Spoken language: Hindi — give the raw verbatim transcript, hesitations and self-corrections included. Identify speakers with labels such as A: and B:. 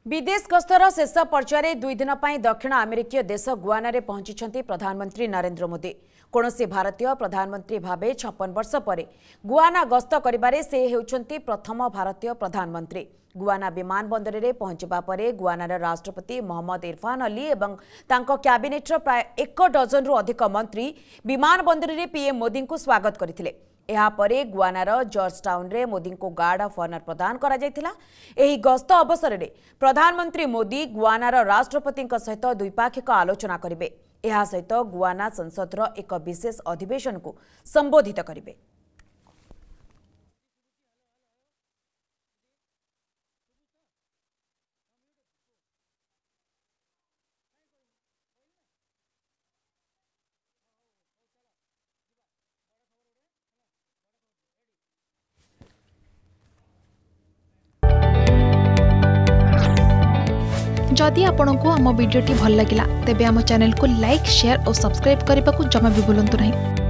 A: विदेश गस्तर शेष पर्यायर दुई दिन पर दक्षिण अमेरिकीय देश गुआना रे पहुंची प्रधानमंत्री नरेंद्र मोदी। कौनसी भारतीय प्रधानमंत्री भावे छप्पन वर्ष पर गुआना गस्त करिबारे से हेउछंती प्रथम भारतीय प्रधानमंत्री। गुआना विमान बंदर में पहुंचबा परे गुआनार राष्ट्रपति मोहम्मद इरफान अली एवं तांको कैबिनेटर प्राय एक डजन रु अधिक मंत्री विमान बंदर में पीएम मोदी को स्वागत करथिले। यापरे गुआनार जॉर्ज टाउन रे मोदी को गार्ड ऑफ ऑनर प्रदान करा जायतिला। एही गस्त अवसर में प्रधानमंत्री मोदी गुआनार राष्ट्रपति सहित द्विपाक्षिक आलोचना करिवे। एहा सहित गुआना संसदर एक विशेष अधिवेशन को संबोधित करिवे।
B: जदि आपंक आम भिडी भल लगा तेब आम चैनल को लाइक शेयर और सब्सक्राइब करने को जमा भी भूलु नहीं।